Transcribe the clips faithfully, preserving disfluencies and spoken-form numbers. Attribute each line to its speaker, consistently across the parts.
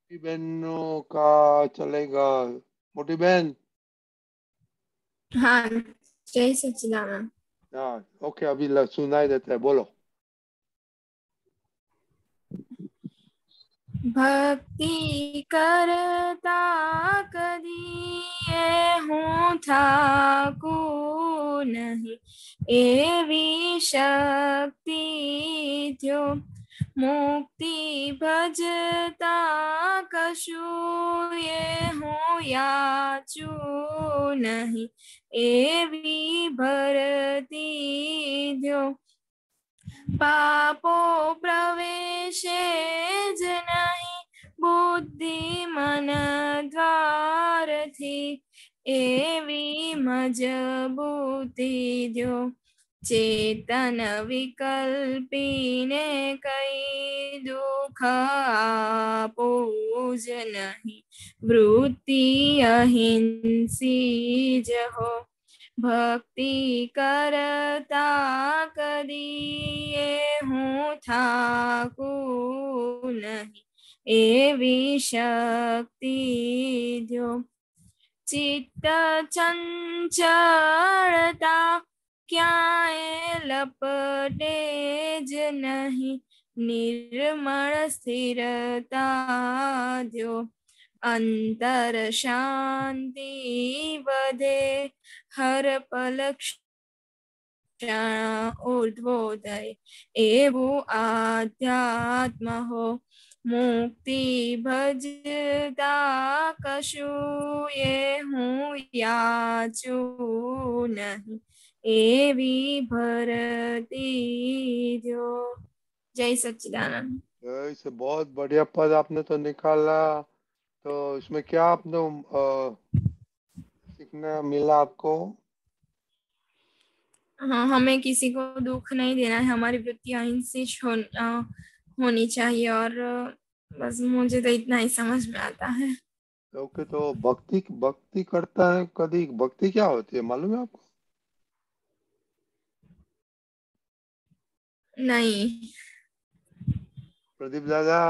Speaker 1: मोटी बहनों का चलेगा। मोटी बहन।
Speaker 2: हाँ, जय सच्चिदानंद।
Speaker 1: हाँ ओके, अभी ल- सुनाई देता है, बोलो।
Speaker 2: भक्ति करता कदिए हूँ ठाकुर नहीं, एवी शक्ति थयो मुक्ति भजता कशु ये हूँ याचू नहीं, एवी भरती थयो पापो प्रवेशे ज नहीं, बुद्धि मन द्वार थी एवी मजबूती द्यो चेतन विकल्पीने कई दुख आपो ज नहीं, वृत्ति अहिंसी जहो भक्ति करता करिए हूँ ठाकुर नहीं, एवी शक्ति द्यो चित्त चंचलता क्याए लपटे ज नहीं, निर्मल स्थिरता द्यो अंतर शांति बधे हर पल क्षण ऊर्ध्वोदय एवं आध्यात्म हो मुक्ति भजता कशु ये हूँ याचू नहीं, एवी भरती जो। जय सच्चिदानंद।
Speaker 1: इसे बहुत बढ़िया पद आपने तो निकाला। तो इसमें क्या आपने अ, सीखना मिला आपको?
Speaker 2: हाँ, हमें किसी को दुख नहीं देना है, हमारी वृत्ति अहिंसी हो, अ, होनी चाहिए और अ, बस मुझे तो इतना ही समझ में आता है।
Speaker 1: ओके, तो भक्ति भक्ति करता है कभी, भक्ति क्या होती है मालूम है आपको?
Speaker 2: नहीं।
Speaker 1: प्रदीप दादा,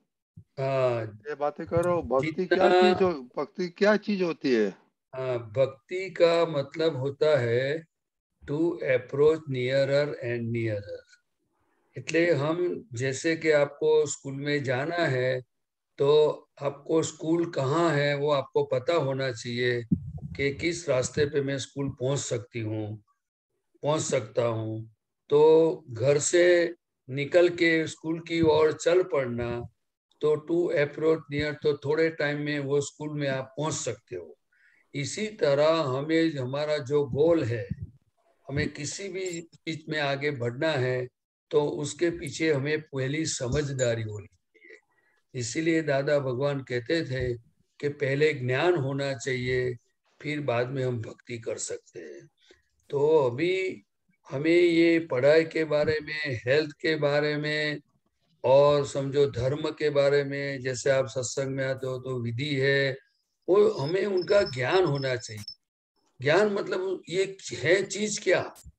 Speaker 3: हाँ,
Speaker 1: ये बातें करो। भक्ति क्या
Speaker 3: जितना
Speaker 1: चीज हो, भक्ति क्या चीज होती है?
Speaker 3: हाँ, भक्ति का मतलब होता है to approach nearer and nearer. એટલે हम जैसे कि आपको स्कूल में जाना है तो आपको स्कूल कहाँ है वो आपको पता होना चाहिए कि किस रास्ते पे मैं स्कूल पहुंच सकती हूँ, पहुंच सकता हूँ। तो घर से निकल के स्कूल की ओर चल पड़ना, तो टू अप्रोच नियर, तो थोड़े टाइम में वो स्कूल में आप पहुंच सकते हो। इसी तरह हमें हमारा जो गोल है, हमें किसी भी चीज में आगे बढ़ना है तो उसके पीछे हमें पहली समझदारी होनी चाहिए। इसीलिए दादा भगवान कहते थे कि पहले ज्ञान होना चाहिए, फिर बाद में हम भक्ति कर सकते हैं। तो अभी हमें ये पढ़ाई के बारे में, हेल्थ के बारे में और समझो धर्म के बारे में, जैसे आप सत्संग में आते हो तो विधि है, वो हमें उनका ज्ञान होना चाहिए। ज्ञान मतलब ये है चीज क्या,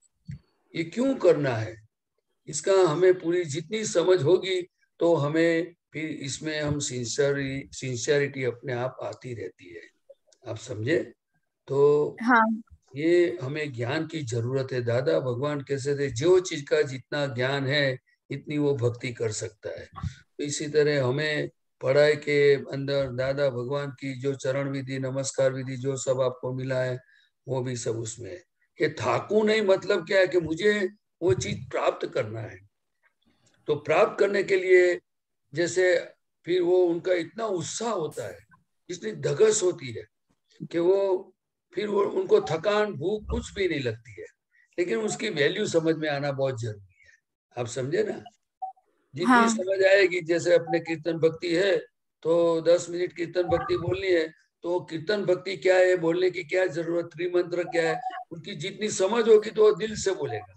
Speaker 3: ये क्यों करना है, इसका हमें पूरी जितनी समझ होगी तो हमें फिर इसमें हम सिंसियरी सिंसियरिटी अपने आप आती रहती है। आप समझे? तो
Speaker 2: हाँ।
Speaker 3: ये हमें ज्ञान की जरूरत है। दादा भगवान कैसे थे, जो चीज का जितना ज्ञान है इतनी वो भक्ति कर सकता है। तो इसी तरह हमें पढ़ाई के अंदर दादा भगवान की जो चरण विधि, नमस्कार विधि, जो सब आपको मिला है वो भी सब उसमें है। ये ठाकुर नहीं, मतलब क्या है कि मुझे वो चीज प्राप्त करना है। तो प्राप्त करने के लिए जैसे फिर वो उनका इतना उत्साह होता है, इतनी धगस होती है कि वो फिर वो उनको थकान भूख कुछ भी नहीं लगती है। लेकिन उसकी वैल्यू समझ में आना बहुत जरूरी है। आप समझे ना? जितनी
Speaker 2: हाँ।
Speaker 3: समझ आएगी, जैसे अपने कीर्तन भक्ति है तो दस मिनट कीर्तन भक्ति बोलनी है, तो कीर्तन भक्ति क्या है, बोलने की क्या जरूरत, त्रिमंत्र क्या है, उनकी जितनी समझ होगी तो वो दिल से बोलेगा।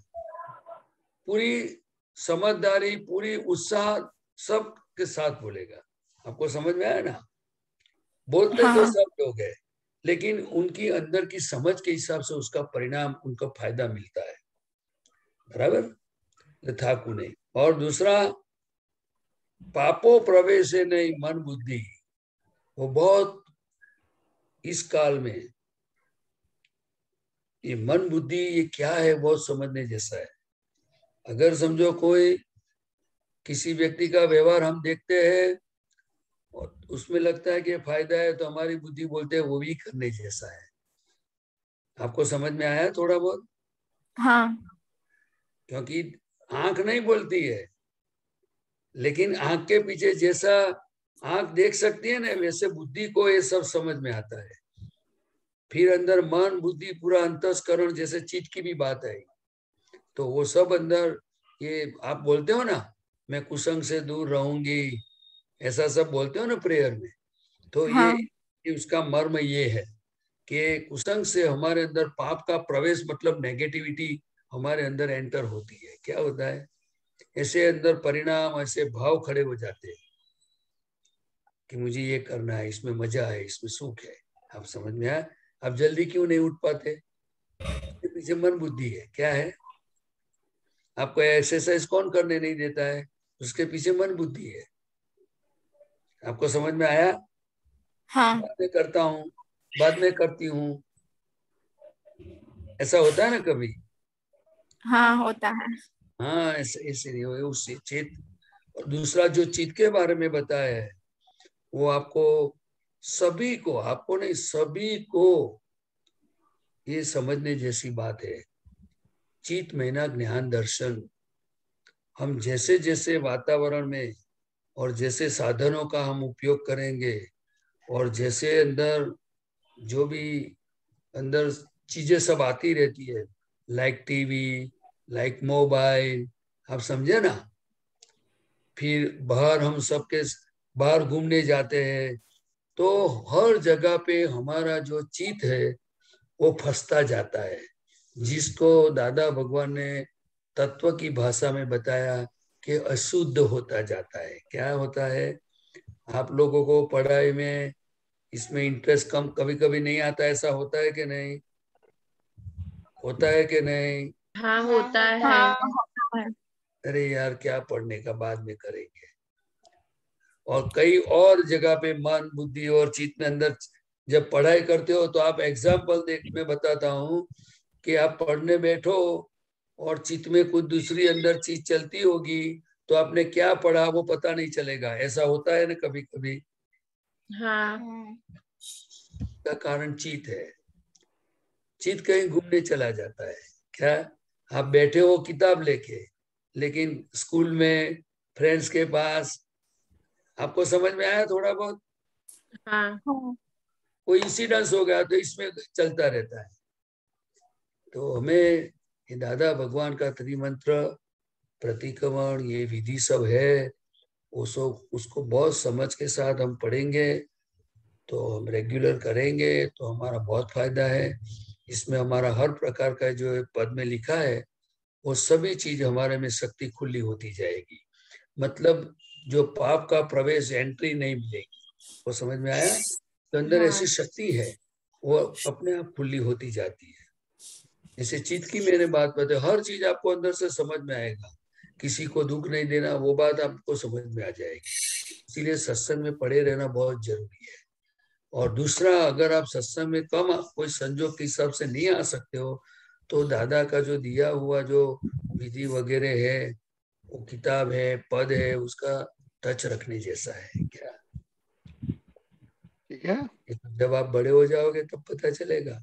Speaker 3: पूरी समझदारी, पूरी उत्साह सब के साथ बोलेगा। आपको समझ में आया ना? बोलते तो
Speaker 2: हाँ।
Speaker 3: सब लोग है, लेकिन उनकी अंदर की समझ के हिसाब से उसका परिणाम, उनका फायदा मिलता है। बराबर? ठाकुर ने। और दूसरा, पापो प्रवेश है नहीं मन बुद्धि, वो बहुत इस काल में ये मन बुद्धि ये क्या है बहुत समझने जैसा है। अगर समझो कोई किसी व्यक्ति का व्यवहार हम देखते हैं और उसमें लगता है कि फायदा है, तो हमारी बुद्धि बोलते हैं वो भी करने जैसा है। आपको समझ में आया थोड़ा बहुत?
Speaker 2: हाँ।
Speaker 3: क्योंकि आंख नहीं बोलती है, लेकिन आंख के पीछे जैसा आंख देख सकती है ना, वैसे बुद्धि को ये सब समझ में आता है। फिर अंदर मन बुद्धि पूरा अंतस्करण जैसे चित्त की भी बात है, तो वो सब अंदर ये आप बोलते हो ना, मैं कुसंग से दूर रहूंगी, ऐसा सब बोलते हो ना प्रेयर में, तो ये,
Speaker 2: हाँ।
Speaker 3: ये उसका मर्म ये है कि कुसंग से हमारे अंदर पाप का प्रवेश मतलब नेगेटिविटी हमारे अंदर एंटर होती है। क्या होता है, ऐसे अंदर परिणाम ऐसे भाव खड़े हो जाते हैं कि मुझे ये करना है, इसमें मजा है, इसमें सुख है। आप समझ में आया? आप जल्दी क्यों नहीं उठ पाते? इसके पीछे मन बुद्धि है। क्या है? आपको एक्सरसाइज कौन करने नहीं देता है? उसके पीछे मन बुद्धि है। आपको समझ में आया?
Speaker 2: हाँ।
Speaker 3: बाद में करता हूँ, बाद में करती हूँ, ऐसा होता है ना कभी?
Speaker 2: हाँ होता है।
Speaker 3: हाँ, ऐसे ऐसे नहीं हो उससे चेत। और दूसरा जो चित्त के बारे में बताया है, वो आपको सभी को, आपको नहीं सभी को ये समझने जैसी बात है। चित्त महीना ज्ञान दर्शन, हम जैसे जैसे वातावरण में और जैसे साधनों का हम उपयोग करेंगे और जैसे अंदर जो भी अंदर चीजें सब आती रहती है, लाइक टीवी, लाइक मोबाइल, आप समझे ना, फिर बाहर हम सबके बाहर घूमने जाते हैं, तो हर जगह पे हमारा जो चित्त है वो फंसता जाता है, जिसको दादा भगवान ने तत्व की भाषा में बताया कि अशुद्ध होता जाता है। क्या होता है? आप लोगों को पढ़ाई में इसमें इंटरेस्ट कम कभी कभी नहीं आता, ऐसा होता है कि नहीं? होता है कि नहीं?
Speaker 4: हाँ होता है।
Speaker 2: हाँ होता है।
Speaker 3: अरे यार, क्या पढ़ने का बाद में करेंगे। और कई और जगह पे मन बुद्धि और चित्त में अंदर जब पढ़ाई करते हो तो आप एग्जाम्पल देख, मैं बताता हूँ कि आप पढ़ने बैठो और चित्त में कुछ दूसरी अंदर चीज चलती होगी, तो आपने क्या पढ़ा वो पता नहीं चलेगा। ऐसा होता है ना कभी कभी?
Speaker 4: हाँ।
Speaker 3: का कारण चित्त है। चित्त कहीं घूमने चला जाता है। क्या? आप बैठे हो किताब लेके, लेकिन स्कूल में फ्रेंड्स के पास, आपको समझ में आया थोड़ा बहुत?
Speaker 4: हाँ।
Speaker 3: कोई इंसिडेंस हो गया तो इसमें चलता रहता है। तो हमें ये दादा भगवान का त्रिमंत्र प्रतिक्रमण ये विधि सब है, उसको उसको बहुत समझ के साथ हम पढ़ेंगे तो हम रेगुलर करेंगे तो हमारा बहुत फायदा है। इसमें हमारा हर प्रकार का जो पद में लिखा है वो सभी चीज हमारे में शक्ति खुली होती जाएगी। मतलब जो पाप का प्रवेश एंट्री नहीं मिलेगी। वो समझ में आया? तो अंदर
Speaker 4: हाँ।
Speaker 3: ऐसी शक्ति है वो अपने आप खुली होती जाती है। जैसे चित्त की मैंने बात बताई, हर चीज आपको अंदर से समझ में आएगा। किसी को दुख नहीं देना, वो बात आपको समझ में आ जाएगी। इसीलिए सत्संग में पड़े रहना बहुत जरूरी है। और दूसरा, अगर आप सत्संग में कम कोई संजोग के हिसाब से नहीं आ सकते हो, तो दादा का जो दिया हुआ जो विधि वगैरह है, वो किताब है, पद है, उसका टच रखने जैसा है। क्या?
Speaker 1: ठीक है।
Speaker 3: जब आप बड़े हो जाओगे तब पता चलेगा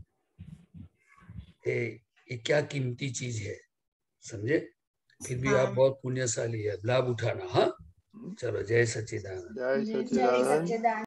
Speaker 3: ये ये क्या कीमती चीज है। समझे? फिर भी आप
Speaker 4: हाँ।
Speaker 3: बहुत पुण्यशाली है, लाभ उठाना। हाँ, चलो, जय सच्चिदानंद।
Speaker 1: जय
Speaker 4: जय
Speaker 1: सच्चिदानंद।
Speaker 4: सच्चिदानंद।